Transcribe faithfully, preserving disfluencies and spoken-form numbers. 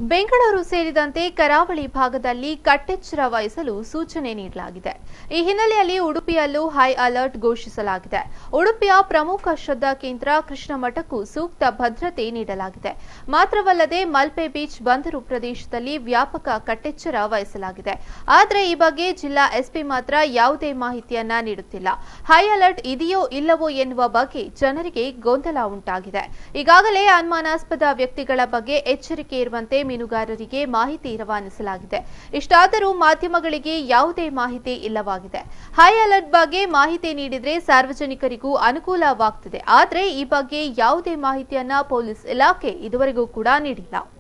ಬೆಂಗಳೂರು ಸೇರಿದಂತೆ ಕರಾವಳಿ ಭಾಗದಲ್ಲಿ ಕಟ್ಟೆಚ್ಚರ ವಹಿಸಲು ಸೂಚನೆ ನೀಡಲಾಗಿದೆ. ಈ ಹಿನ್ನೆಲೆಯಲ್ಲಿ ಉಡುಪಿಯಲ್ಲೂ ಹೈ ಅಲರ್ಟ್ ಘೋಷಿಸಲಾಗಿದೆ. ಉಡುಪಿಯ ಪ್ರಮುಖ ಶ್ರದ್ಧಾ ಕೇಂದ್ರ ಕೃಷ್ಣ ಮಠಕ್ಕೂ ಸೂಕ್ತ ಭದ್ರತೆ ನೀಡಲಾಗಿದೆ. ಮಾತ್ರವಲ್ಲದೆ ಮಲ್ಪೆ ಬೀಚ್ ಬಂದರು ಪ್ರದೇಶದಲ್ಲಿ ವ್ಯಾಪಕ ಕಟ್ಟೆಚ್ಚರ ವಹಿಸಲಾಗಿದೆ. ಆದರೆ ಈ ಬಗ್ಗೆ ಜಿಲ್ಲಾ ಎಸ್ಪಿ ಮಾತ್ರ ಯಾವುದೇ ಮಾಹಿತಿಯನ್ನ ನೀಡುತ್ತಿಲ್ಲ. ಹೈ ಅಲರ್ಟ್ ಇದೆಯೋ ಇಲ್ಲವೋ ಎನ್ನುವ ಬಗ್ಗೆ ಜನರಿಗೆ ಗೊಂದಲ ಉಂಟಾಗಿದೆ. ಈಗಾಗಲೇ ಅನುಮಾನಾಸ್ಪದ ವ್ಯಕ್ತಿಗಳ ಬಗ್ಗೆ ಎಚ್ಚರಿಕೆ ಇರುವಂತೆ ಮೀನುಗಾರರಿಗೆ ಮಾಹಿತಿ ರವಾನಿಸಲಾಗಿದೆ. ಇಷ್ಟಾದರೂ ಮಾಧ್ಯಮಗಳಿಗೆ ಯಾವುದೇ ಮಾಹಿತಿ ಇಲ್ಲವಾಗಿದೆ. ಹೈ ಅಲರ್ಟ್ ಬಗ್ಗೆ ಮಾಹಿತಿ ನೀಡಿದ್ರೆ ಸಾರ್ವಜನಿಕರಿಗೂ ಅನುಕೂಲವಾಗುತ್ತದೆ. ಆದರೆ ಈ ಬಗ್ಗೆ ಯಾವುದೇ ಮಾಹಿತಿಯನ್ನ ಪೊಲೀಸ್ ಇಲಾಖೆ ಇದುವರೆಗೂ ಕೂಡ ನೀಡಿಲ್ಲ.